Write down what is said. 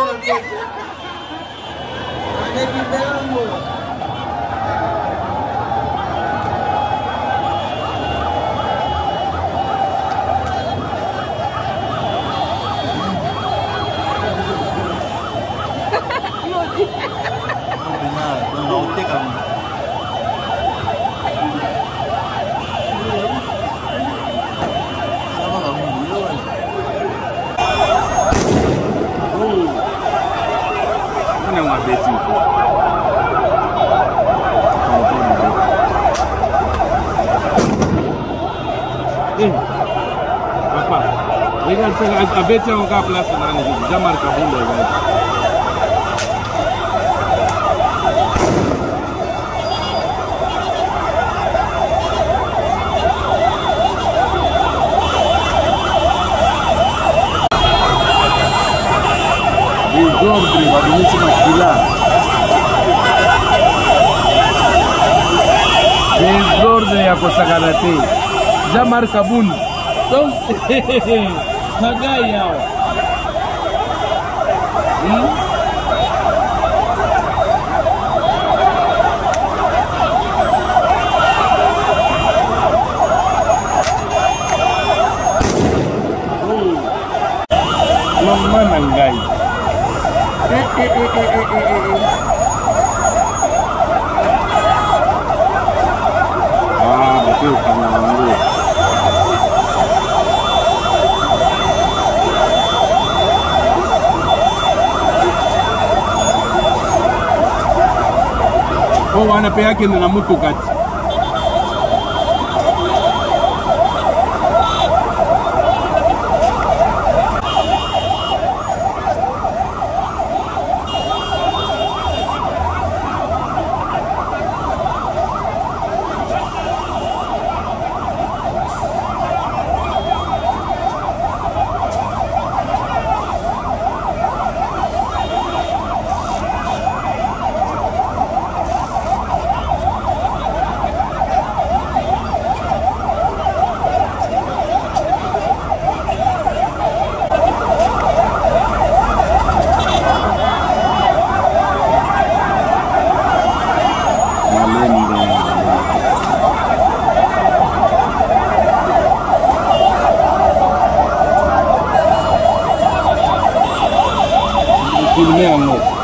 Papa, regarde, avec un gars place dans le Jamar Kaboul. Desordem, bagunça masculina. Desordem ya kosakanate. Jamar Kaboul. Donc, Hagai yao. Mama nangai. Ah, betul kamu mampu. Oh, wanapea yake na mtu kati. Filmé en mode.